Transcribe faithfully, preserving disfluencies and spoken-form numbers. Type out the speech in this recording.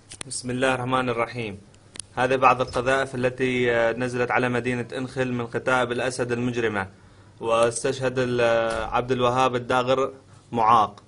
بسم الله الرحمن الرحيم. هذه بعض القذائف التي نزلت على مدينة إنخل من كتائب الأسد المجرمة، واستشهد عبد الوهاب الداغر معاق.